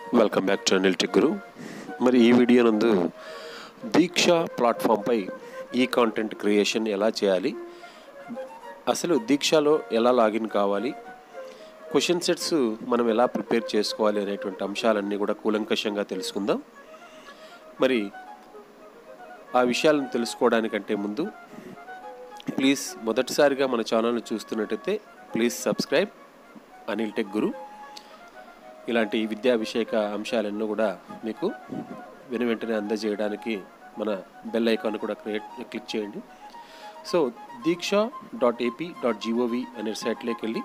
Welcome back to Anil Tech Guru. మరి ఈ video నందు దీక్ష ప్లాట్ఫామ్పై ఈ కాంటెంట్ క్రియేషన్ ఎలా చేయాలి, అసలు దీక్షలో ఎలా లాగిన్ కావాలి, క్వశ్చన్ సెట్స్ మనం ఎలా ప్రిపేర్ చేసుకోవాలి అనేటువంటి అంశాలన్నీ కూడా కూలంకషంగా తెలుసుకుందాం. మరి ఆ విషయాలను తెలుసుకోవడానికంటే ముందు ప్లీజ్ మొదటిసారిగా మన ఛానల్ని చూస్తున్నట్టయితే please subscribe Anil Tech Guru. ఇలాంటి విద్యా విషయక అంశాలన్నీ కూడా మీకు వెంటనే అందజేయడానికి మన బెల్ ఐకాన్ కూడా క్లిక్ చేయండి. సో diksha.ap.gov అనే సైట్లోకి వెళ్ళి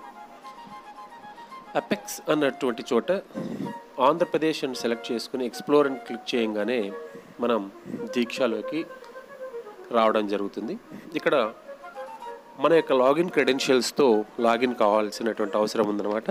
అపెక్స్ అన్నటువంటి చోట ఆంధ్రప్రదేశ్ అని సెలెక్ట్ చేసుకుని ఎక్స్ప్లోర్ అని క్లిక్ చేయగానే మనం దీక్షలోకి రావడం జరుగుతుంది. ఇక్కడ మన యొక్క లాగిన్ క్రెడెన్షియల్స్తో లాగిన్ కావాల్సినటువంటి అవసరం ఉందన్నమాట.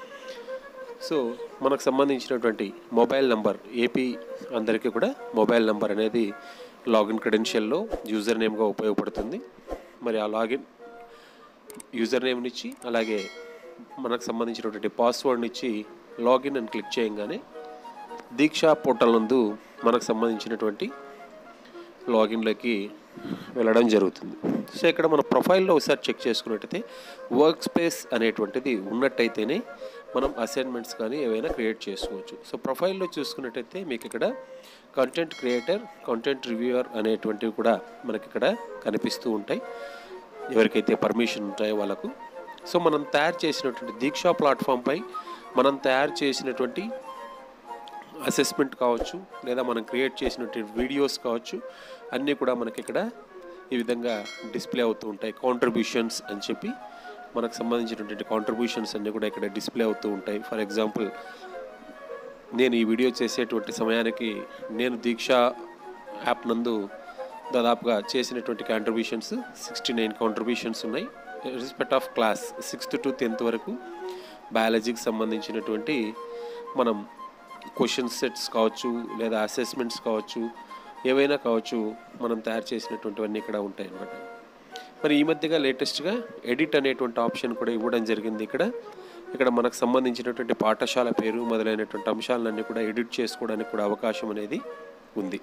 సో మనకు సంబంధించినటువంటి మొబైల్ నంబర్, ఏపీ అందరికీ కూడా మొబైల్ నంబర్ అనేది లాగిన్ క్రెడెన్షియల్లో యూజర్ నేమ్గా ఉపయోగపడుతుంది. మరి ఆ లాగిన్ యూజర్ నేమ్నిచ్చి అలాగే మనకు సంబంధించినటువంటి పాస్వర్డ్నిచ్చి లాగిన్ అని క్లిక్ చేయగానే దీక్ష పోర్టల్ నందు మనకు సంబంధించినటువంటి లాగిన్లోకి వెళ్ళడం జరుగుతుంది. సో ఇక్కడ మన ప్రొఫైల్లో ఒకసారి చెక్ చేసుకున్నట్టయితే వర్క్ స్పేస్ అనేటువంటిది ఉన్నట్టయితేనే మనం అసైన్మెంట్స్ కానీ ఏవైనా క్రియేట్ చేసుకోవచ్చు. సో ప్రొఫైల్లో చూసుకున్నట్టయితే మీకు ఇక్కడ కంటెంట్ క్రియేటర్, కంటెంట్ రివ్యూయర్ అనేటువంటివి కూడా మనకి ఇక్కడ కనిపిస్తూ ఉంటాయి, ఎవరికైతే పర్మిషన్ ఉంటాయో వాళ్ళకు. సో మనం తయారు చేసినటువంటి దీక్ష ప్లాట్ఫామ్పై మనం తయారు చేసినటువంటి అసెస్మెంట్ కావచ్చు, లేదా మనం క్రియేట్ చేసినటువంటి వీడియోస్ కావచ్చు, అన్నీ కూడా మనకి ఇక్కడ ఈ విధంగా డిస్ప్లే అవుతూ ఉంటాయి. కాంట్రిబ్యూషన్స్ అని చెప్పి మనకు సంబంధించినటువంటి కాంట్రిబ్యూషన్స్ అన్నీ కూడా ఇక్కడ డిస్ప్లే అవుతూ ఉంటాయి. ఫర్ ఎగ్జాంపుల్, నేను ఈ వీడియో చేసేటువంటి సమయానికి నేను దీక్ష యాప్ నందు దాదాపుగా చేసినటువంటి కాంట్రిబ్యూషన్స్ 69 కాంట్రిబ్యూషన్స్ ఉన్నాయి. Respect of class 6th to 10th వరకు బయాలజీకి సంబంధించినటువంటి మనం క్వశ్చన్ సెట్స్ కావచ్చు, లేదా అసెస్మెంట్స్ కావచ్చు, ఏవైనా కావచ్చు, మనం తయారు చేసినటువంటివన్నీ ఇక్కడ ఉంటాయి అన్నమాట. మరి ఈ మధ్యగా లేటెస్ట్గా ఎడిట్ అనేటువంటి ఆప్షన్ కూడా ఇవ్వడం జరిగింది. ఇక్కడ మనకు సంబంధించినటువంటి పాఠశాల పేరు మొదలైనటువంటి అంశాలన్నీ కూడా ఎడిట్ చేసుకోవడానికి కూడా అవకాశం అనేది ఉంది.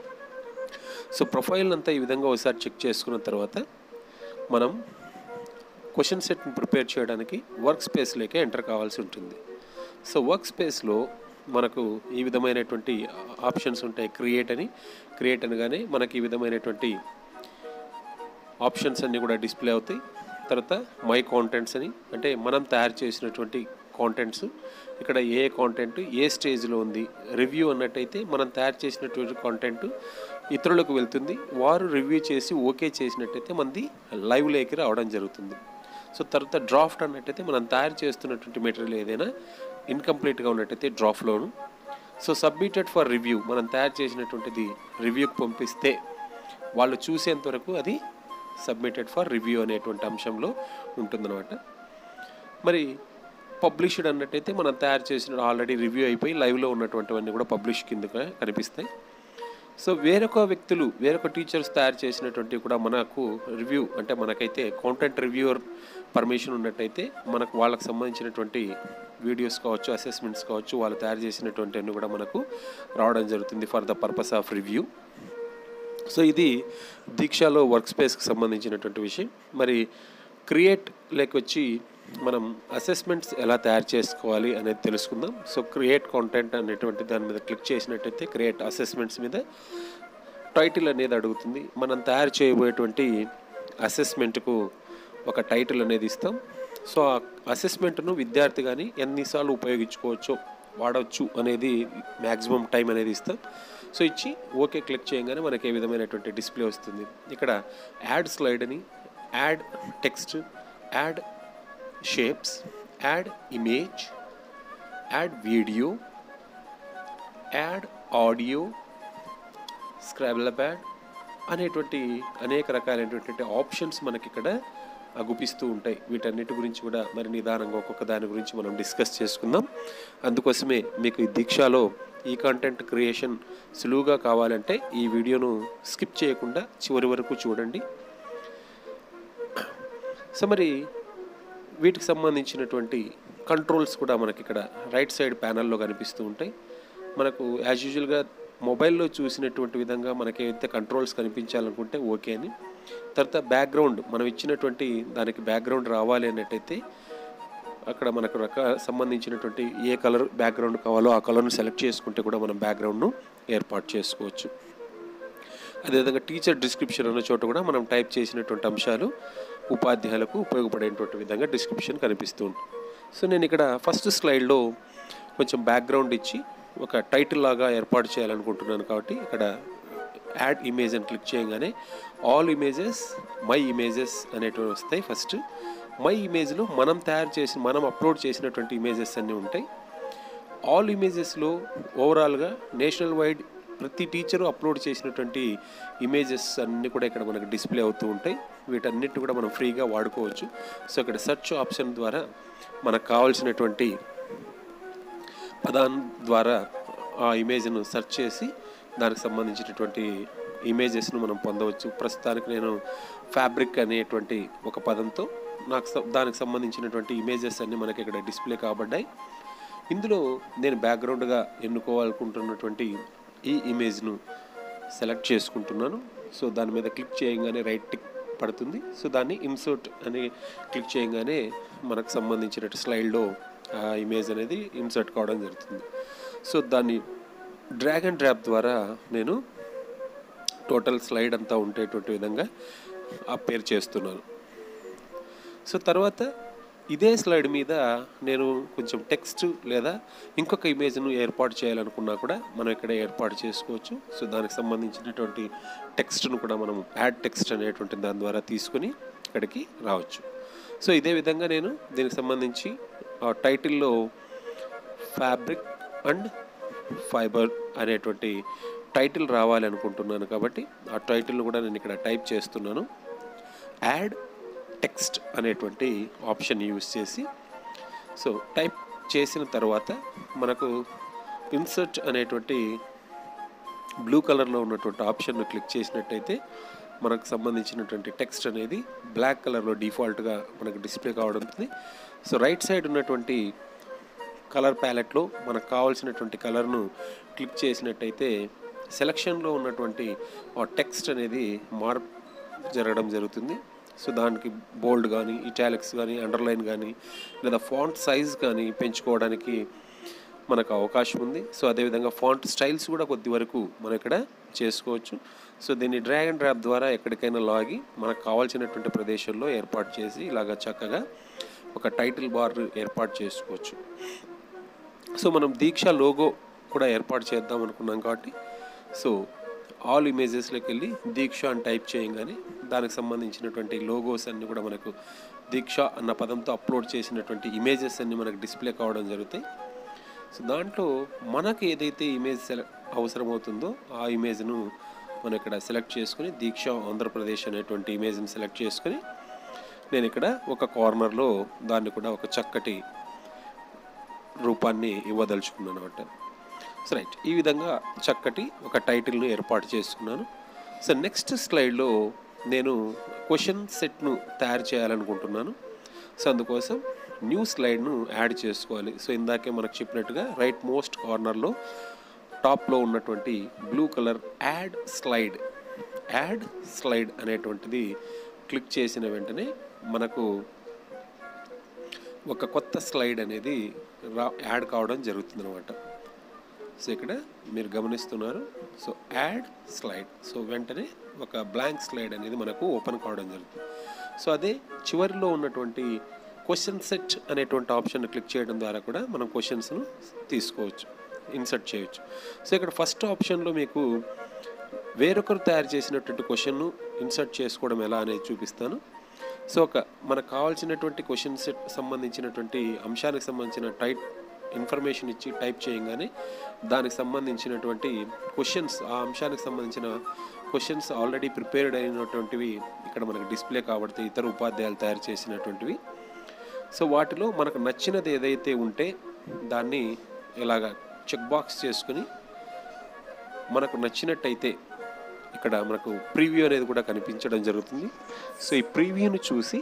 సో ప్రొఫైల్ అంతా ఈ విధంగా ఒకసారి చెక్ చేసుకున్న తర్వాత మనం క్వశ్చన్ సెట్ని ప్రిపేర్ చేయడానికి వర్క్ స్పేస్లోకి ఎంటర్ కావాల్సి ఉంటుంది. సో వర్క్ స్పేస్లో మనకు ఈ విధమైనటువంటి ఆప్షన్స్ ఉంటాయి. క్రియేట్ అనగానే మనకి ఈ విధమైనటువంటి ఆప్షన్స్ అన్నీ కూడా డిస్ప్లే అవుతాయి. తర్వాత మై కాంటెంట్స్ అని, అంటే మనం తయారు చేసినటువంటి కాంటెంట్స్, ఇక్కడ ఏ కాంటెంట్ ఏ స్టేజ్లో ఉంది. రివ్యూ అన్నట్టయితే మనం తయారు చేసినటువంటి కాంటెంట్ ఇతరులకు వెళ్తుంది, వారు రివ్యూ చేసి ఓకే చేసినట్టయితే మనది లైవ్లోకి రావడం జరుగుతుంది. సో తర్వాత డ్రాఫ్ట్ అన్నట్టయితే మనం తయారు చేస్తున్నటువంటి మెటీరియల్ ఏదైనా ఇన్కంప్లీట్గా ఉన్నట్టయితే డ్రాఫ్ట్లోను. సో సబ్మిటెడ్ ఫర్ రివ్యూ, మనం తయారు చేసినటువంటిది రివ్యూకి పంపిస్తే వాళ్ళు చూసేంతవరకు అది సబ్మిటెడ్ ఫర్ రివ్యూ అనేటువంటి అంశంలో ఉంటుందన్నమాట. మరి పబ్లిష్డ్ అన్నట్టయితే మనం తయారు చేసిన ఆల్రెడీ రివ్యూ అయిపోయి లైవ్లో ఉన్నటువంటివన్నీ కూడా పబ్లిష్ కిందగా కనిపిస్తాయి. సో వేరొక టీచర్స్ తయారు చేసినటువంటి కూడా మనకు రివ్యూ, అంటే మనకైతే కాంటెంట్ రివ్యూవర్ పర్మిషన్ ఉన్నట్టయితే మనకు వాళ్ళకి సంబంధించినటువంటి వీడియోస్ కావచ్చు, అసెస్మెంట్స్ కావచ్చు, వాళ్ళు తయారు చేసినటువంటి అన్నీ కూడా మనకు రావడం జరుగుతుంది for the purpose of review. So ఇది దీక్షలో వర్క్ స్పేస్కి సంబంధించినటువంటి విషయం. మరి క్రియేట్ వచ్చి మనం అసెస్మెంట్స్ ఎలా తయారు చేసుకోవాలి అనేది తెలుసుకుందాం. సో క్రియేట్ కాంటెంట్ అనేటువంటి దాని మీద క్లిక్ చేసినట్టయితే క్రియేట్ అసెస్మెంట్స్ మీద టైటిల్ అనేది అడుగుతుంది. మనం తయారు చేయబోయేటువంటి అసెస్మెంట్కు ఒక టైటిల్ అనేది ఇస్తాం. సో ఆ అసెస్మెంట్ను విద్యార్థి కానీ ఎన్నిసార్లు ఉపయోగించుకోవచ్చో వాడవచ్చు అనేది మ్యాక్సిమం టైం అనేది ఇస్తాం. సో ఇచ్చి ఓకే క్లిక్ చేయగానే మనకి ఏ విధమైనటువంటి డిస్ప్లే వస్తుంది. ఇక్కడ యాడ్ స్లైడ్ అని, add text, add shapes, add image, add video, add audio, scribble pad అనేటువంటి అనేక రకాలైనటువంటి ఆప్షన్స్ మనకి ఇక్కడ అగుపిస్తూ ఉంటాయి. వీటన్నిటి గురించి కూడా మరి నిదానంగా ఒక్కొక్క దాని గురించి మనం డిస్కస్ చేసుకుందాం. అందుకోసమే మీకు ఈ దీక్షలో ఈ కంటెంట్ క్రియేషన్ సులువుగా కావాలంటే ఈ వీడియోను స్కిప్ చేయకుండా చివరి వరకు చూడండి. సో మరి వీటికి సంబంధించినటువంటి కంట్రోల్స్ కూడా మనకి ఇక్కడ రైట్ సైడ్ ప్యానల్లో కనిపిస్తూ ఉంటాయి. మనకు యాజ్ యూజువల్గా మొబైల్లో చూసినటువంటి విధంగా మనకైతే కంట్రోల్స్ కనిపించాలనుకుంటే ఓకే అని. తర్వాత బ్యాక్గ్రౌండ్ మనం ఇచ్చినటువంటి దానికి బ్యాక్గ్రౌండ్ రావాలి అన్నట్టయితే అక్కడ మనకు సంబంధించినటువంటి ఏ కలర్ బ్యాక్గ్రౌండ్ కావాలో ఆ కలర్ను సెలెక్ట్ చేసుకుంటే కూడా మనం బ్యాక్గ్రౌండ్ను ఏర్పాటు చేసుకోవచ్చు. అదేవిధంగా టీచర్ డిస్క్రిప్షన్ అన్న చోట కూడా మనం టైప్ చేసినటువంటి అంశాలు ఉపాధ్యాయులకు ఉపయోగపడేటువంటి విధంగా డిస్క్రిప్షన్ కనిపిస్తుంది. సో నేను ఇక్కడ ఫస్ట్ స్లైడ్లో కొంచెం బ్యాక్గ్రౌండ్ ఇచ్చి ఒక టైటిల్ లాగా ఏర్పాటు చేయాలనుకుంటున్నాను. కాబట్టి ఇక్కడ యాడ్ ఇమేజ్ అని క్లిక్ చేయగానే ఆల్ ఇమేజెస్, మై ఇమేజెస్ అనేటివి వస్తాయి. ఫస్ట్ మై ఇమేజ్లో మనం అప్లోడ్ చేసినటువంటి ఇమేజెస్ అన్నీ ఉంటాయి. ఆల్ ఇమేజెస్లో ఓవరాల్గా నేషనల్ వైడ్ ప్రతి టీచరు అప్లోడ్ చేసినటువంటి ఇమేజెస్ అన్నీ కూడా ఇక్కడ మనకు డిస్ప్లే అవుతూ ఉంటాయి. వీటన్నిటిని కూడా మనం ఫ్రీగా వాడుకోవచ్చు. సో ఇక్కడ సెర్చ్ ఆప్షన్ ద్వారా మనకు కావాల్సినటువంటి పదాన్ని ద్వారా ఆ ఇమేజ్ను సెర్చ్ చేసి దానికి సంబంధించినటువంటి ఇమేజెస్ను మనం పొందవచ్చు. ప్రస్తుతానికి నేను ఫ్యాబ్రిక్ అనేటువంటి ఒక పదంతో దానికి సంబంధించినటువంటి ఇమేజెస్ అన్నీ మనకి ఇక్కడ డిస్ప్లే కాబడ్డాయి. ఇందులో నేను బ్యాక్గ్రౌండ్గా ఎన్నుకోవాలనుకుంటున్నటువంటి ఈ ఇమేజ్ను సెలెక్ట్ చేసుకుంటున్నాను. సో దాని మీద క్లిక్ చేయగానే రైట్ టిక్ పడుతుంది. సో దాన్ని ఇన్సర్ట్ అని క్లిక్ చేయగానే మనకు సంబంధించిన స్లైడ్లో ఆ ఇమేజ్ అనేది ఇన్సర్ట్ కావడం జరుగుతుంది. సో దాన్ని డ్రాగ్ అండ్ డ్రాప్ ద్వారా నేను టోటల్ స్లైడ్ అంతా ఉండేటువంటి విధంగా అపేర్ చేస్తున్నాను. సో తర్వాత ఇదే స్లైడ్ మీద నేను కొంచెం టెక్స్ట్ లేదా ఇంకొక ఇమేజ్ను ఏర్పాటు చేయాలనుకున్నా కూడా మనం ఇక్కడ ఏర్పాటు చేసుకోవచ్చు. సో దానికి సంబంధించినటువంటి టెక్స్ట్ను కూడా మనం యాడ్ టెక్స్ట్ అనేటువంటి దాని ద్వారా తీసుకుని ఇక్కడికి రావచ్చు. సో ఇదే విధంగా నేను దీనికి సంబంధించి టైటిల్లో ఫ్యాబ్రిక్ అండ్ ఫైబర్ అనేటువంటి టైటిల్ రావాలి అనుకుంటున్నాను. కాబట్టి ఆ టైటిల్ను కూడా నేను ఇక్కడ టైప్ చేస్తున్నాను. యాడ్ టెక్స్ట్ అనేటువంటి ఆప్షన్ యూజ్ చేసి సో టైప్ చేసిన తర్వాత మనకు ఇన్సర్ట్ అనేటువంటి బ్లూ కలర్లో ఉన్నటువంటి ఆప్షన్ను క్లిక్ చేసినట్టయితే మనకు సంబంధించినటువంటి టెక్స్ట్ అనేది బ్లాక్ కలర్లో డిఫాల్ట్గా మనకు డిస్ప్లే కావడం. సో రైట్ సైడ్ ఉన్నటువంటి కలర్ ప్యాలెట్లో మనకు కావాల్సినటువంటి కలర్ను క్లిక్ చేసినట్టయితే సెలక్షన్లో ఉన్నటువంటి ఆ టెక్స్ట్ అనేది మార్పు జరగడం జరుగుతుంది. సో దానికి బోల్డ్ కానీ, ఇటాలిక్స్ కానీ, అండర్లైన్ కానీ లేదా ఫాంట్ సైజ్ కానీ పెంచుకోవడానికి మనకు అవకాశం ఉంది. సో అదేవిధంగా ఫాంట్ స్టైల్స్ కూడా కొద్ది వరకు మనం ఇక్కడ చేసుకోవచ్చు. సో దీన్ని డ్రాగ్ అండ్ డ్రాప్ ద్వారా ఎక్కడికైనా లాగి మనకు కావాల్సినటువంటి ప్రదేశంలో ఏర్పాటు చేసి ఇలాగ చక్కగా ఒక టైటిల్ బార్ ఏర్పాటు చేసుకోవచ్చు. సో మనం దీక్ష లోగో కూడా ఏర్పాటు చేద్దాం అనుకున్నాం. కాబట్టి సో ఆల్ ఇమేజెస్లోకి వెళ్ళి దీక్ష అని టైప్ చేయగానే దానికి సంబంధించినటువంటి లోగోస్ అన్నీ కూడా మనకు దీక్ష అన్న పదంతో అప్లోడ్ చేసినటువంటి ఇమేజెస్ అన్నీ మనకు డిస్ప్లే కావడం జరుగుతాయి. సో దాంట్లో మనకు ఏదైతే ఇమేజ్ అవసరమవుతుందో ఆ ఇమేజ్ను మనం ఇక్కడ సెలెక్ట్ చేసుకుని దీక్ష ఆంధ్రప్రదేశ్ అనేటువంటి ఇమేజ్ని సెలెక్ట్ చేసుకుని నేను ఇక్కడ ఒక కార్నర్లో దాన్ని కూడా ఒక చక్కటి రూపాన్ని ఇవ్వదలుచుకున్నాను అన్నమాట. సో రైట్, ఈ విధంగా చక్కటి ఒక టైటిల్ను ఏర్పాటు చేసుకున్నాను. సో నెక్స్ట్ స్లైడ్లో నేను క్వశ్చన్ సెట్ను తయారు చేయాలనుకుంటున్నాను. సో అందుకోసం న్యూ స్లైడ్ను యాడ్ చేసుకోవాలి. సో ఇందాకే మనకు చెప్పినట్టుగా రైట్ మోస్ట్ కార్నర్లో టాప్లో ఉన్నటువంటి బ్లూ కలర్ యాడ్ స్లైడ్ అనేటువంటిది క్లిక్ చేసిన వెంటనే మనకు ఒక కొత్త స్లైడ్ అనేది యాడ్ కావడం జరుగుతుంది అనమాట. సో ఇక్కడ మీరు గమనిస్తున్నారు. సో యాడ్ స్లైడ్, సో వెంటనే ఒక బ్లాంక్ స్లైడ్ అనేది మనకు ఓపెన్ కావడం జరుగుతుంది. సో అదే చివరిలో ఉన్నటువంటి క్వశ్చన్ సెట్ అనేటువంటి ఆప్షన్ క్లిక్ చేయడం ద్వారా కూడా మనం క్వశ్చన్స్ను తీసుకోవచ్చు, ఇన్సర్ట్ చేయవచ్చు. సో ఇక్కడ ఫస్ట్ ఆప్షన్లో మీకు వేరొకరు తయారు చేసినటువంటి క్వశ్చన్ను ఇన్సర్ట్ చేసుకోవడం ఎలా అనేది చూపిస్తాను. సో మనకు కావాల్సినటువంటి క్వశ్చన్ సెట్ సంబంధించినటువంటి అంశానికి సంబంధించిన ఇన్ఫర్మేషన్ ఇచ్చి టైప్ చేయగానే దానికి సంబంధించినటువంటి క్వశ్చన్స్, ఆ అంశానికి సంబంధించిన క్వశ్చన్స్ ఆల్రెడీ ప్రిపేర్డ్ అయినటువంటివి ఇక్కడ మనకు డిస్ప్లే కాబడతాయి, ఇతర ఉపాధ్యాయులు తయారు చేసినటువంటివి. సో వాటిలో మనకు నచ్చినది ఏదైతే ఉంటే దాన్ని ఇలాగా చెక్ బాక్స్ చేసుకుని మనకు నచ్చినట్టయితే ఇక్కడ మనకు ప్రీవ్యూ అనేది కూడా కనిపించడం జరుగుతుంది. సో ఈ ప్రీవ్యూను చూసి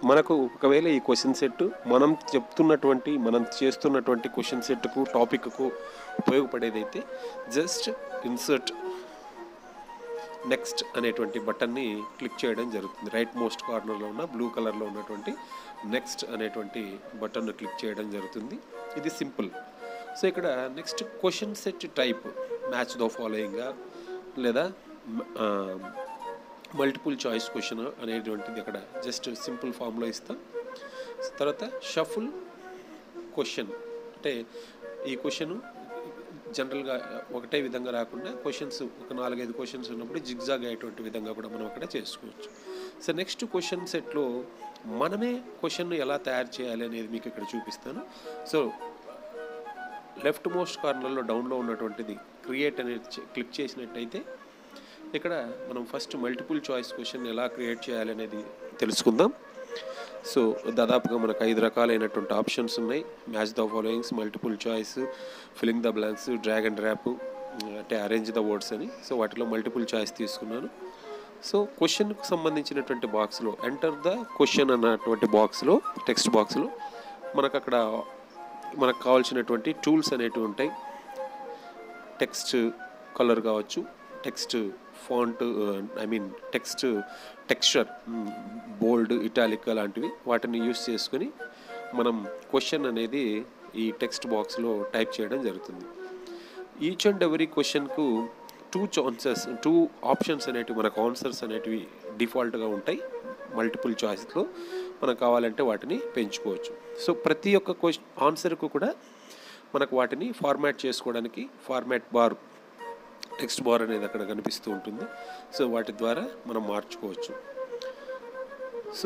మనకు ఒకవేళ ఈ క్వశ్చన్ సెట్ మనం చేస్తున్నటువంటి క్వశ్చన్ సెట్కు టాపిక్కు ఉపయోగపడేదైతే జస్ట్ ఇన్సర్ట్ నెక్స్ట్ అనేటువంటి బటన్ని క్లిక్ చేయడం జరుగుతుంది. రైట్ మోస్ట్ కార్నర్లో ఉన్న బ్లూ కలర్లో ఉన్నటువంటి నెక్స్ట్ అనేటువంటి బటన్ను క్లిక్ చేయడం జరుగుతుంది. ఇది సింపుల్. సో ఇక్కడ next question set type match the ఫాలోయింగ్గా లేదా మల్టిపుల్ చాయిస్ క్వశ్చన్ అనేటువంటిది అక్కడ జస్ట్ సింపుల్ ఫామ్లో ఇస్తాం. తర్వాత షఫుల్ క్వశ్చన్ అంటే ఈ క్వశ్చన్ జనరల్గా ఒకటే విధంగా రాకుండా క్వశ్చన్స్ ఒక 4-5 క్వశ్చన్స్ ఉన్నప్పుడు జిగ్జాగ్ అయ్యేటువంటి విధంగా కూడా మనం అక్కడ చేసుకోవచ్చు. సో నెక్స్ట్ క్వశ్చన్ సెట్లో మనమే క్వశ్చన్ను ఎలా తయారు చేయాలి అనేది మీకు ఇక్కడ చూపిస్తాను. సో లెఫ్ట్ మోస్ట్ కార్నర్లో డౌన్లో ఉన్నటువంటిది క్రియేట్ అనేది క్లిక్ చేసినట్టయితే ఇక్కడ మనం ఫస్ట్ మల్టిపుల్ చాయిస్ క్వశ్చన్ ఎలా క్రియేట్ చేయాలి అనేది తెలుసుకుందాం. సో దాదాపుగా మనకు 5 రకాలైనటువంటి ఆప్షన్స్ ఉన్నాయి. Match the followings, multiple choice, filling the blanks, drag and drop, అంటే అరేంజ్ ద వర్డ్స్ అని. సో వాటిలో మల్టిపుల్ చాయిస్ తీసుకున్నాను. సో క్వశ్చన్కు సంబంధించినటువంటి బాక్స్లో ఎంటర్ ద క్వశ్చన్ అన్నటువంటి బాక్స్లో టెక్స్ట్ బాక్స్లో మనకు అక్కడ మనకు కావాల్సినటువంటి టూల్స్ అనేటివి ఉంటాయి. టెక్స్ట్ కలర్ కావచ్చు, text font text texture bold, italic లాంటివి వాటిని యూస్ చేసుకొని మనం క్వశ్చన్ అనేది ఈ టెక్స్ట్ బాక్స్లో టైప్ చేయడం జరుగుతుంది. ఈచ్ అండ్ ఎవరీ క్వశ్చన్కు 2 ఆప్షన్స్ అనేటివి మనకు ఆన్సర్స్ అనేటివి డిఫాల్ట్గా ఉంటాయి. మల్టిపుల్ చాయిస్లో మనకు కావాలంటే వాటిని పెంచుకోవచ్చు. సో ప్రతి ఒక్క ఆన్సర్కు కూడా మనకు వాటిని ఫార్మాట్ చేసుకోవడానికి ఫార్మాట్ బార్, టెక్స్ట్ బార్ అనేది అక్కడ కనిపిస్తూ ఉంటుంది. సో వాటి ద్వారా మనం మార్చుకోవచ్చు. సో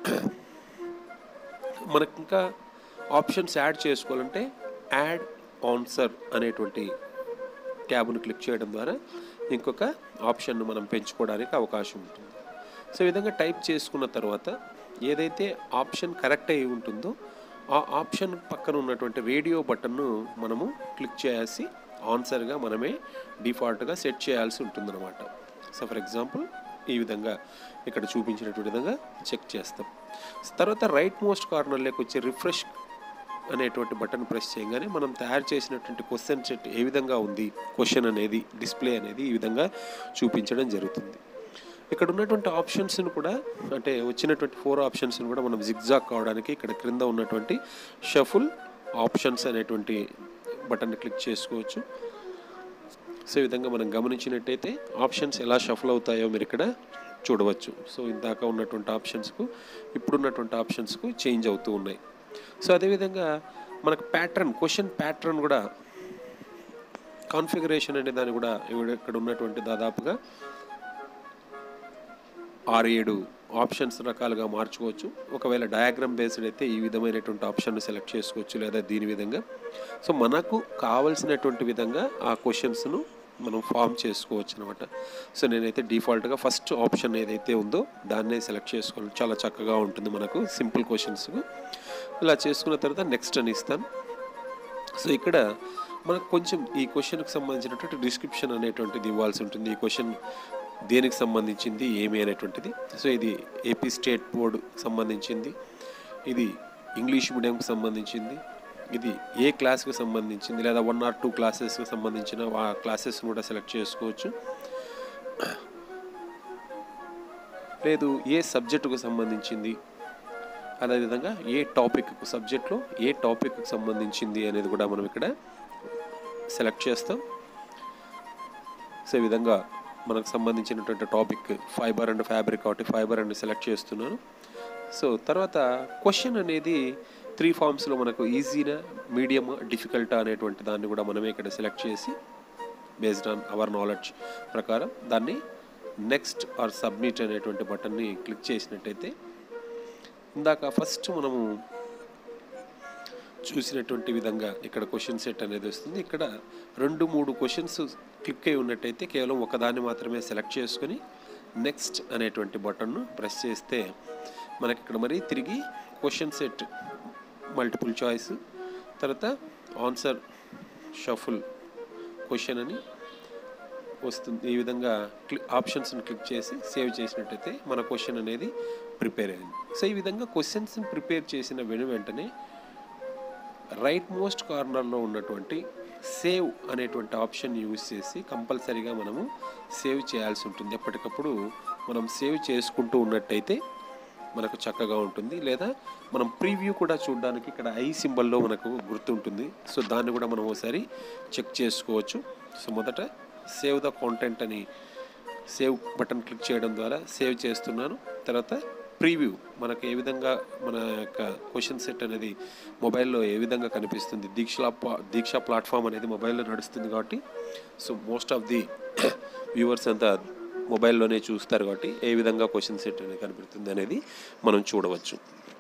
మనకు ఇంకా ఆప్షన్స్ యాడ్ చేసుకోవాలంటే యాడ్ ఆన్సర్ అనేటువంటి ట్యాబ్ను క్లిక్ చేయడం ద్వారా ఇంకొక ఆప్షన్ను మనం పెంచుకోవడానికి అవకాశం ఉంటుంది. సో ఈ విధంగా టైప్ చేసుకున్న తర్వాత ఏదైతే ఆప్షన్ కరెక్ట్ అయి ఉంటుందో ఆ ఆప్షన్ పక్కన ఉన్నటువంటి రేడియో బటన్ను మనము క్లిక్ చేసి ఆన్సర్గా మనమే డిఫాల్ట్గా సెట్ చేయాల్సి ఉంటుందన్నమాట. సో ఫర్ ఎగ్జాంపుల్ ఈ విధంగా ఇక్కడ చూపించినటువంటి విధంగా చెక్ చేస్తాం. తర్వాత రైట్ మోస్ట్ కార్నర్లోకి వచ్చి రిఫ్రెష్ అనేటువంటి బటన్ ప్రెస్ చేయగానే మనం తయారు చేసినటువంటి క్వశ్చన్ సెట్ ఏ విధంగా ఉంది, క్వశ్చన్ అనేది డిస్ప్లే అనేది ఈ విధంగా చూపించడం జరుగుతుంది. ఇక్కడ ఉన్నటువంటి ఆప్షన్స్ను కూడా అంటే వచ్చినటువంటి 4 ఆప్షన్స్ను కూడా మనం జిగ్జాగ్ కావడానికి ఇక్కడ క్రింద ఉన్నటువంటి షఫుల్ ఆప్షన్స్ అనేటువంటి బటన్ క్లిక్ చేసుకోవచ్చు. సో ఈ విధంగా మనం గమనించినట్టయితే ఆప్షన్స్ ఎలా షఫల్ అవుతాయో మీరు ఇక్కడ చూడవచ్చు. సో ఇందాక ఉన్నటువంటి ఆప్షన్స్కు ఇప్పుడున్నటువంటి ఆప్షన్స్కు చేంజ్ అవుతూ ఉన్నాయి. సో అదేవిధంగా మనకు క్వశ్చన్ ప్యాటర్న్ కూడా కాన్ఫిగరేషన్ అనే దాన్ని కూడా ఇక్కడ ఉన్నటువంటి దాదాపుగా 6-7 ఆప్షన్స్ రకాలుగా మార్చుకోవచ్చు. ఒకవేళ డయాగ్రామ్ బేస్డ్ అయితే ఈ విధమైనటువంటి ఆప్షన్ను సెలెక్ట్ చేసుకోవచ్చు, లేదా దీని విధంగా. సో మనకు కావలసినటువంటి విధంగా ఆ క్వశ్చన్స్ను మనం ఫామ్ చేసుకోవచ్చు అనమాట. సో నేనైతే డిఫాల్ట్గా ఫస్ట్ ఆప్షన్ ఏదైతే ఉందో దాన్నే సెలెక్ట్ చేసుకోవాలి. చాలా చక్కగా ఉంటుంది మనకు సింపుల్ క్వశ్చన్స్కు. ఇలా చేసుకున్న తర్వాత నెక్స్ట్ అని ఇస్తాను. సో ఇక్కడ మనకు కొంచెం ఈ క్వశ్చన్కి సంబంధించినటువంటి డిస్క్రిప్షన్ అనేటువంటిది ఇవ్వాల్సి ఉంటుంది. ఈ క్వశ్చన్ దేనికి సంబంధించింది ఏమి అనేటువంటిది. సో ఇది ఏపీ స్టేట్ బోర్డు సంబంధించింది, ఇది ఇంగ్లీష్ మీడియంకి సంబంధించింది, ఇది ఏ క్లాస్కి సంబంధించింది, లేదా 1 or 2 క్లాసెస్కి సంబంధించిన ఆ క్లాసెస్ని కూడా సెలెక్ట్ చేసుకోవచ్చు. లేదు ఏ సబ్జెక్టుకు సంబంధించింది, అదేవిధంగా ఏ టాపిక్కు సబ్జెక్ట్లో ఏ టాపిక్కి సంబంధించింది అనేది కూడా మనం ఇక్కడ సెలెక్ట్ చేస్తాం. సో ఈ విధంగా మనకు సంబంధించినటువంటి టాపిక్ ఫైబర్ అండ్ ఫ్యాబ్రిక్ కాబట్టి ఫైబర్ అని సెలెక్ట్ చేస్తున్నాను. సో తర్వాత క్వశ్చన్ అనేది 3 ఫామ్స్లో మనకు ఈజీనా, మీడియం, డిఫికల్టా అనేటువంటి దాన్ని కూడా మనమే ఇక్కడ సెలెక్ట్ చేసి బేస్డ్ ఆన్ అవర్ నాలెడ్జ్ ప్రకారం దాన్ని నెక్స్ట్ ఆర్ సబ్మిట్ అనేటువంటి బటన్ని క్లిక్ చేసినట్టయితే ఇందాక ఫస్ట్ మనము చూసినటువంటి విధంగా ఇక్కడ క్వశ్చన్ సెట్ అనేది వస్తుంది. ఇక్కడ 2-3 క్వశ్చన్స్ క్లిక్ అయి ఉన్నట్టయితే కేవలం ఒకదాన్ని మాత్రమే సెలెక్ట్ చేసుకొని నెక్స్ట్ అనేటువంటి బటన్ను ప్రెస్ చేస్తే మనకి ఇక్కడ మరి తిరిగి క్వశ్చన్ సెట్ మల్టిపుల్ చాయిస్, తర్వాత ఆన్సర్ షఫుల్ క్వశ్చన్ అని వస్తుంది. ఈ విధంగా ఆప్షన్స్ని క్లిక్ చేసి సేవ్ చేసినట్టయితే మన క్వశ్చన్ అనేది ప్రిపేర్ అయింది. సో ఈ విధంగా క్వశ్చన్స్ని ప్రిపేర్ చేసిన వెంటనే రైట్ మోస్ట్ కార్నర్లో ఉన్నటువంటి సేవ్ అనేటువంటి ఆప్షన్ యూజ్ చేసి కంపల్సరీగా మనము సేవ్ చేయాల్సి ఉంటుంది. ఎప్పటికప్పుడు మనం సేవ్ చేసుకుంటూ ఉన్నట్టయితే మనకు చక్కగా ఉంటుంది. లేదా మనం ప్రీవ్యూ కూడా చూడడానికి ఇక్కడ ఐ సింబల్లో మనకు గుర్తుంటుంది. సో దాన్ని కూడా మనం ఒకసారి చెక్ చేసుకోవచ్చు. సో మొదట సేవ్ ద కాంటెంట్ అని సేవ్ బటన్ క్లిక్ చేయడం ద్వారా సేవ్ చేస్తున్నాను. తర్వాత ప్రీవ్యూ మనకు ఏ విధంగా మన యొక్క క్వశ్చన్ సెట్ అనేది మొబైల్లో ఏ విధంగా కనిపిస్తుంది. దీక్ష ప్లాట్ఫామ్ అనేది మొబైల్లో నడుస్తుంది కాబట్టి so most of the viewers అంతా మొబైల్లోనే చూస్తారు కాబట్టి ఏ విధంగా క్వశ్చన్ సెట్ అనేది కనిపిస్తుంది అనేది మనం చూడవచ్చు.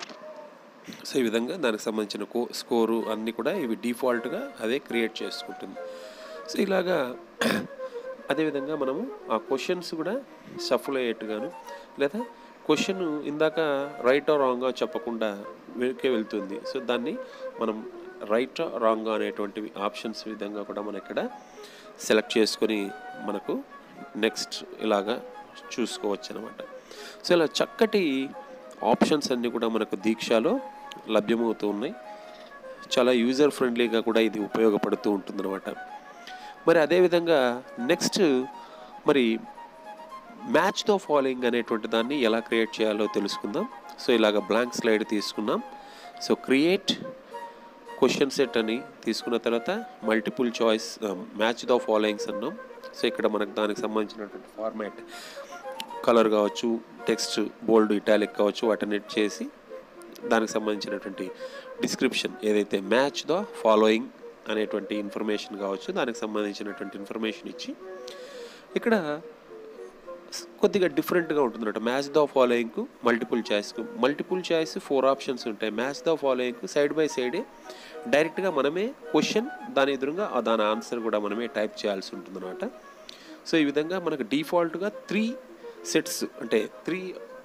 సో ఈ విధంగా దానికి సంబంధించిన స్కోరు అన్నీ కూడా ఇవి డిఫాల్ట్గా అదే క్రియేట్ చేసుకుంటుంది. సో ఇలాగా అదేవిధంగా మనము ఆ క్వశ్చన్స్ కూడా షఫుల్ అయ్యేట్టుగాను లేదా క్వశ్చన్ ఇందాక రైట్ ఆర్ రాంగ్గా చెప్పకుండా వెనక్కి వెళ్తుంది. సో దాన్ని మనం రైట్ రాంగ్ అనేటువంటి ఆప్షన్స్ విధంగా కూడా మనం ఇక్కడ సెలెక్ట్ చేసుకొని మనకు నెక్స్ట్ ఇలాగా చూసుకోవచ్చు అనమాట. సో ఇలా చక్కటి ఆప్షన్స్ అన్నీ కూడా మనకు దీక్షలో లభ్యమవుతూ ఉన్నాయి. చాలా యూజర్ ఫ్రెండ్లీగా కూడా ఇది ఉపయోగపడుతూ ఉంటుందన్నమాట. మరి అదేవిధంగా నెక్స్ట్ మరి మ్యాచ్ ద ఫాలోయింగ్ అనేటువంటి దాన్ని ఎలా క్రియేట్ చేయాలో తెలుసుకుందాం. సో ఇలాగ బ్లాంక్ స్లైడ్ తీసుకున్నాం. సో క్రియేట్ క్వశ్చన్ సెట్ అని తీసుకున్న తర్వాత multiple choice match the followings అన్నాం. సో ఇక్కడ మనకు దానికి సంబంధించినటువంటి ఫార్మాట్ కలర్ కావచ్చు, టెక్స్ట్ బోల్డ్ ఇటాలిక్ కావచ్చు, వాటిని చేసి దానికి సంబంధించినటువంటి డిస్క్రిప్షన్ ఏదైతే మ్యాచ్ ద ఫాలోయింగ్ అనేటువంటి ఇన్ఫర్మేషన్ కావచ్చు దానికి సంబంధించినటువంటి ఇన్ఫర్మేషన్ ఇచ్చి ఇక్కడ కొద్దిగా డిఫరెంట్గా ఉంటుందన్నమాట. మ్యాచ్ ద ఫాలోయింగ్కు మల్టిపుల్ చాయిస్ 4 ఆప్షన్స్ ఉంటాయి. మ్యాచ్ ద ఫాలోయింగ్కు సైడ్ బై సైడే డైరెక్ట్గా మనమే క్వశ్చన్ దాని ఎదురుగా దాని ఆన్సర్ కూడా మనమే టైప్ చేయాల్సి ఉంటుందన్నమాట. సో ఈ విధంగా మనకు డిఫాల్ట్గా 3 సెట్స్ అంటే 3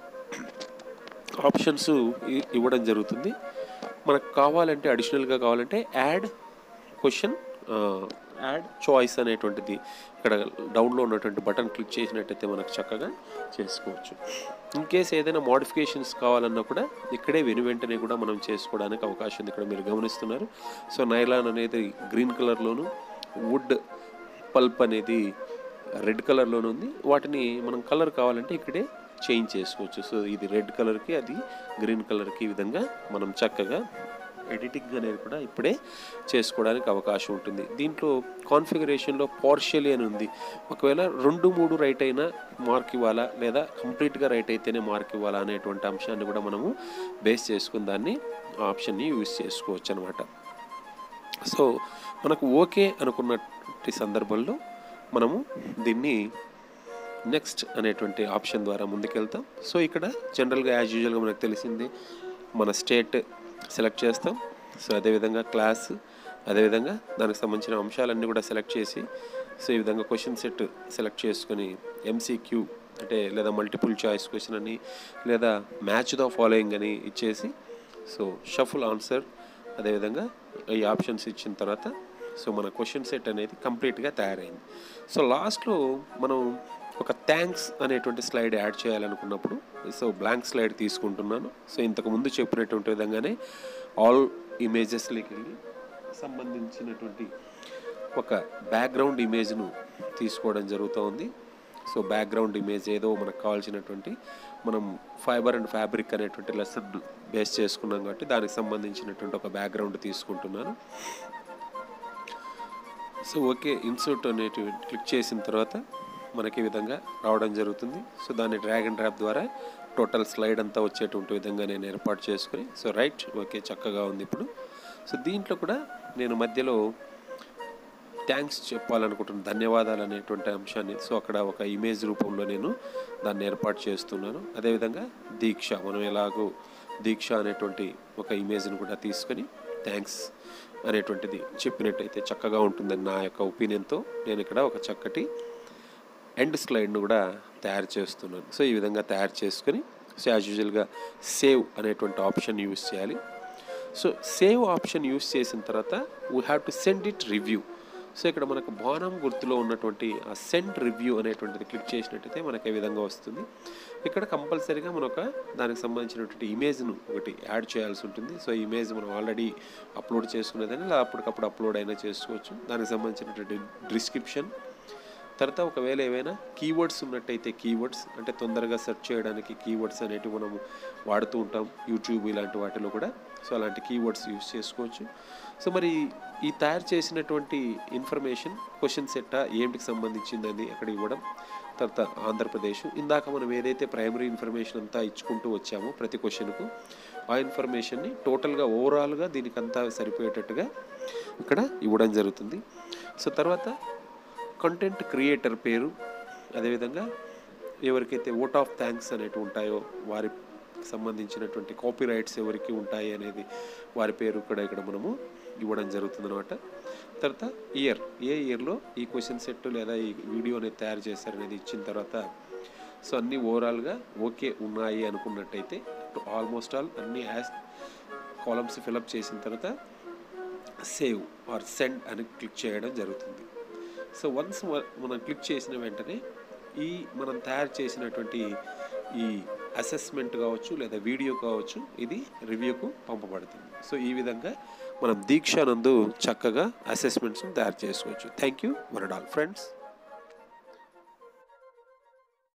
ఆప్షన్స్ ఇవ్వడం జరుగుతుంది. మనకు కావాలంటే అడిషనల్గా కావాలంటే యాడ్ క్వశ్చన్ యాడ్ చాయిస్ అనేటువంటిది ఇక్కడ డౌన్లో ఉన్నటువంటి బటన్ క్లిక్ చేసినట్టయితే మనకు చక్కగా చేసుకోవచ్చు. ఇన్ కేస్ ఏదైనా మోడిఫికేషన్స్ కావాలన్నా కూడా ఇక్కడే వెంటనే కూడా మనం చేసుకోవడానికి అవకాశం ఉంది. ఇక్కడ మీరు గమనిస్తున్నారు. సో నైలాన్ అనేది గ్రీన్ కలర్లోను, వుడ్ పల్ప్ అనేది రెడ్ కలర్లోనూ ఉంది. వాటిని మనం కలర్ కావాలంటే ఇక్కడే చేంజ్ చేసుకోవచ్చు. సో ఇది రెడ్ కలర్కి, అది గ్రీన్ కలర్కి ఈ విధంగా మనం చక్కగా ఎడిటింగ్ అనేది కూడా ఇప్పుడే చేసుకోవడానికి అవకాశం ఉంటుంది. దీంట్లో కాన్ఫిగరేషన్లో పార్షియలీ అని ఉంది. ఒకవేళ 2-3 రైట్ అయినా మార్క్ ఇవ్వాలా లేదా కంప్లీట్గా రైట్ అయితేనే మార్క్ ఇవ్వాలా అనేటువంటి అంశాన్ని కూడా మనము బేస్ చేసుకుని దాన్ని ఆప్షన్ని యూజ్ చేసుకోవచ్చు అనమాట. సో మనకు ఓకే అనుకున్నటువంటి సందర్భంలో మనము దీన్ని నెక్స్ట్ అనేటువంటి ఆప్షన్ ద్వారా ముందుకెళ్తాం. సో ఇక్కడ జనరల్గా యాజ్ యూజువల్గా మనకు తెలిసింది మన స్టేట్ సెలెక్ట్ చేస్తాం. సో అదేవిధంగా క్లాస్, అదేవిధంగా దానికి సంబంధించిన అంశాలన్నీ కూడా సెలెక్ట్ చేసి సో ఈ విధంగా క్వశ్చన్ సెట్ సెలెక్ట్ చేసుకొని ఎంసీక్యూ అంటే లేదా మల్టిపుల్ చాయిస్ క్వశ్చన్ అని లేదా మ్యాచ్ ద ఫాలోయింగ్ అని ఇచ్చేసి సో షఫుల్ ఆన్సర్ అదేవిధంగా ఈ ఆప్షన్స్ ఇచ్చిన తర్వాత సో మన క్వశ్చన్ సెట్ అనేది కంప్లీట్గా తయారైంది. సో లాస్ట్లో మనం ఒక థ్యాంక్స్ అనేటువంటి స్లైడ్ యాడ్ చేయాలనుకున్నప్పుడు సో బ్లాంక్ స్లైడ్ తీసుకుంటున్నాను. సో ఇంతకుముందు చెప్పినటువంటి విధంగానే ఆల్ ఇమేజెస్లోకి వెళ్ళి సంబంధించినటువంటి ఒక బ్యాక్గ్రౌండ్ ఇమేజ్ను తీసుకోవడం జరుగుతూ ఉంది. సో బ్యాక్గ్రౌండ్ ఇమేజ్ ఏదో మనకు కావాల్సినటువంటి మనం ఫైబర్ అండ్ ఫ్యాబ్రిక్ అనేటువంటి లెసన్ బేస్ చేసుకున్నాం కాబట్టి దానికి సంబంధించినటువంటి ఒక బ్యాక్గ్రౌండ్ తీసుకుంటున్నాను. సో ఓకే ఇన్సర్ట్ అనేటివి క్లిక్ చేసిన తర్వాత మనకి ఈ విధంగా రావడం జరుగుతుంది. సో దాన్ని డ్రాగ్ అండ్ డ్రాప్ ద్వారా టోటల్ స్లైడ్ అంతా వచ్చేటువంటి విధంగా నేను ఏర్పాటు చేసుకుని సో రైట్ ఓకే చక్కగా ఉంది ఇప్పుడు. సో దీంట్లో కూడా నేను మధ్యలో థ్యాంక్స్ చెప్పాలనుకుంటున్నాను, ధన్యవాదాలు అనేటువంటి అంశాన్ని సో అక్కడ ఒక ఇమేజ్ రూపంలో నేను దాన్ని ఏర్పాటు చేస్తున్నాను. అదేవిధంగా దీక్ష, మనం ఎలాగో దీక్ష అనేటువంటి ఒక ఇమేజ్ని కూడా తీసుకొని థ్యాంక్స్ అనేటువంటిది చెప్పినట్టయితే చక్కగా ఉంటుందని నా యొక్క ఒపీనియన్తో నేను ఇక్కడ ఒక చక్కటి ఎండ్ స్లైడ్ను కూడా తయారు చేస్తున్నాను. సో ఈ విధంగా తయారు చేసుకొని సో యాజ్ యూజువల్గా సేవ్ అనేటువంటి ఆప్షన్ యూజ్ చేయాలి. సో సేవ్ ఆప్షన్ యూజ్ చేసిన తర్వాత we have to send it review. So ఇక్కడ మనకు బాణం గుర్తులో ఉన్నటువంటి ఆ సెండ్ రివ్యూ అనేటువంటిది క్లిక్ చేసినట్టయితే మనకు ఈ విధంగా వస్తుంది. ఇక్కడ కంపల్సరీగా మనం దానికి సంబంధించినటువంటి ఇమేజ్ను ఒకటి యాడ్ చేయాల్సి ఉంటుంది. సో ఇమేజ్ మనం ఆల్రెడీ అప్లోడ్ చేసుకునేదాన్ని ఇలా అప్పటికప్పుడు అప్లోడ్ అయినా చేసుకోవచ్చు. దానికి సంబంధించినటువంటి డిస్క్రిప్షన్, తర్వాత ఒకవేళ ఏవైనా కీవర్డ్స్ ఉన్నట్టయితే కీవర్డ్స్ అంటే తొందరగా సెర్చ్ చేయడానికి కీవర్డ్స్ అనేటివి మనము వాడుతూ ఉంటాం యూట్యూబ్ ఇలాంటి వాటిలో కూడా. సో అలాంటి కీవర్డ్స్ యూస్ చేసుకోవచ్చు. సో మరి ఈ తయారు చేసినటువంటి ఇన్ఫర్మేషన్ క్వశ్చన్ సెట్టా ఏమిటికి సంబంధించిందని అక్కడ ఇవ్వడం, తర్వాత ఆంధ్రప్రదేశ్ ఇందాక మనం ఏదైతే ప్రైమరీ ఇన్ఫర్మేషన్ అంతా ఇచ్చుకుంటూ వచ్చామో ప్రతి క్వశ్చన్కు ఆ ఇన్ఫర్మేషన్ని టోటల్గా ఓవరాల్గా దీనికంతా సరిపోయేటట్టుగా ఇక్కడ ఇవ్వడం జరుగుతుంది. సో తర్వాత కంటెంట్ క్రియేటర్ పేరు, అదేవిధంగా ఎవరికైతే ఓట్ ఆఫ్ థ్యాంక్స్ అనేవి ఉంటాయో వారికి సంబంధించినటువంటి కాపీ రైట్స్ ఎవరికి ఉంటాయి అనేది వారి పేరు ఇక్కడ మనము ఇవ్వడం జరుగుతుంది అనమాట. తర్వాత ఇయర్, ఏ ఇయర్లో ఈ క్వశ్చన్ సెట్ లేదా ఈ వీడియో అనేది తయారు చేశారనేది ఇచ్చిన తర్వాత సో అన్నీ ఓవరాల్గా ఓకే ఉన్నాయి అనుకున్నట్టయితే ఆల్మోస్ట్ ఆల్ అన్ని కాలమ్స్ ఫిలప్ చేసిన తర్వాత సేవ్ ఆర్ సెండ్ అని క్లిక్ చేయడం జరుగుతుంది. సో వన్స్ మనం క్లిక్ చేసిన వెంటనే ఈ మనం తయారు చేసినటువంటి ఈ అసెస్మెంట్ కావచ్చు లేదా వీడియో కావచ్చు ఇది రివ్యూకు పంపబడుతుంది. సో ఈ విధంగా మనం దీక్ష నందు చక్కగా అసెస్మెంట్స్ని తయారు చేసుకోవచ్చు. Thank you one and all friends.